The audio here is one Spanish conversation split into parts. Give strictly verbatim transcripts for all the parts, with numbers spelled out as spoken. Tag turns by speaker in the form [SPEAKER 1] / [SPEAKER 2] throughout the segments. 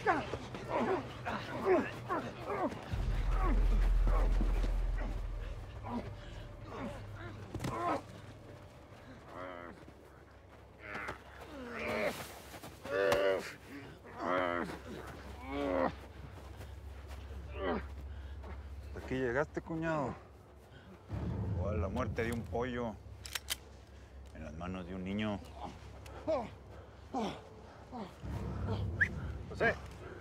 [SPEAKER 1] Aquí llegaste, cuñado. O a la muerte de un pollo en las manos de un niño. José.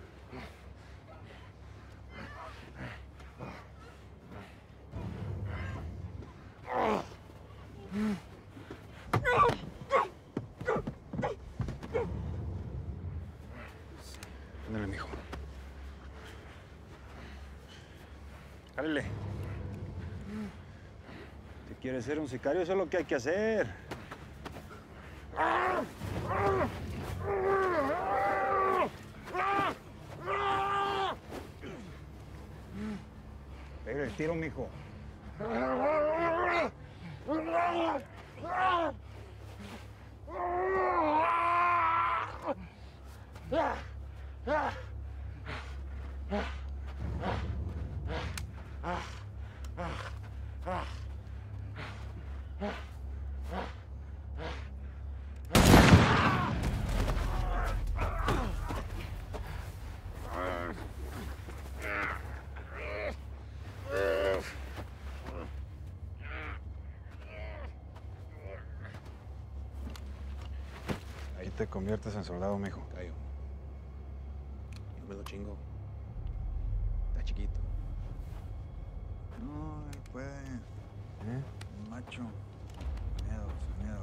[SPEAKER 1] Ándale, mijo. Jálele. Si quieres ser un sicario, eso es lo que hay que hacer. Pega el tiro, mijo. Ahí te conviertes en soldado, mijo.
[SPEAKER 2] Gallo. No me lo chingo. Está chiquito.
[SPEAKER 1] No, él puede. ¿Eh? Un macho. Sin miedo, sin miedo.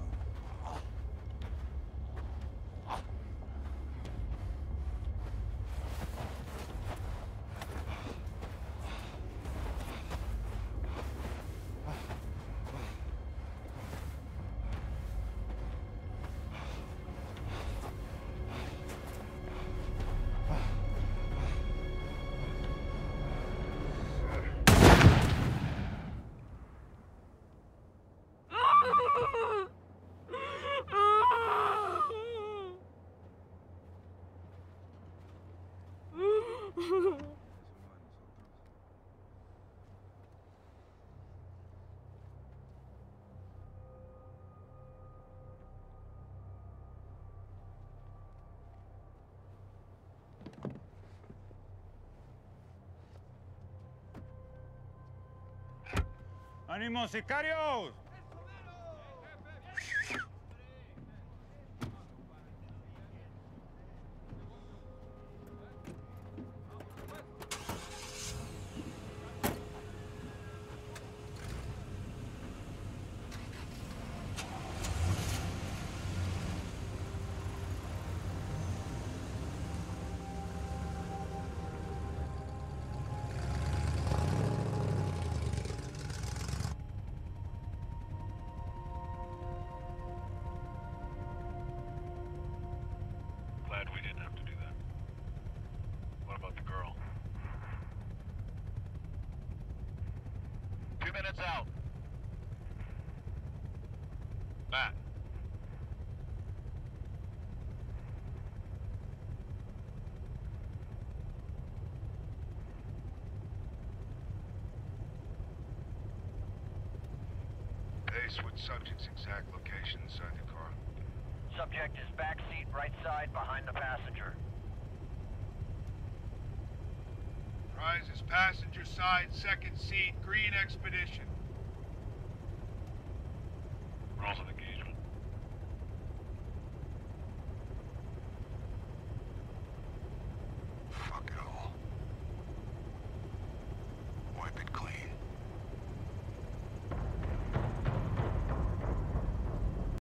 [SPEAKER 1] ¡Ánimo, sicarios!
[SPEAKER 3] Glad we didn't have to do that. What about the girl? Two minutes out. Matt.
[SPEAKER 4] Ace, what subject's exact location inside the car?
[SPEAKER 5] Subject is back seat, right side, behind the passenger.
[SPEAKER 4] Prize is passenger side, second seat, green Expedition.
[SPEAKER 3] Rolls of the game.